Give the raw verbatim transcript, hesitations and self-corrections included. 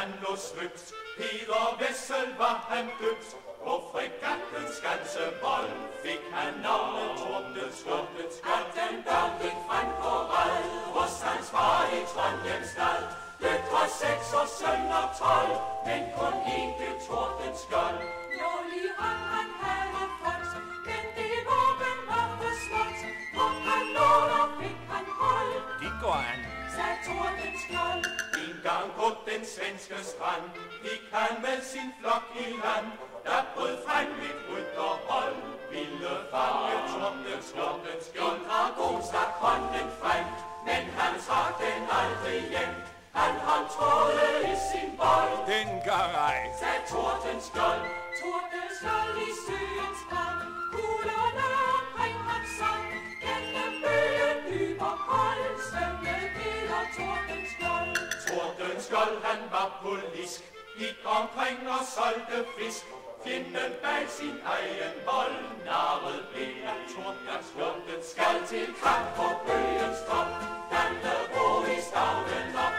han lå svøbt. Peder Vessel var han døbt. På fregattens ganske vold fik han navnet Tordenskjold. At den dag gik frem på red hos hans far i Trondheimsdal. Døtre seks og sønner tolv, men kun en blev Tordenskjold. Nålig hånd han havde fået, men det våben var for småt. På kanoner fik han hold. Det går an, sagde Tordenskjold. En gang på den svenske strand gik han med sin flok i land. Der brød frem et rytterhold, ville fange Tordenskjold. En dragon stak hånden frem, men han trak den aldrig hjem. Han holdt tråde i sin bold. den gør ej. Sagde Tordenskjold. Tordenskjold i søens brand, kuglerne omkring ham sang. Gennem bøgen dyb og kold, svømmede Peder Tordenskjold. Tordenskjold han var polisk, gik omkring og solgte fisk. Fjenden bag sin egen vold, narret blev af Tordenskjold. Skal til kamp på bøgens top, gamle ro i stavlen op.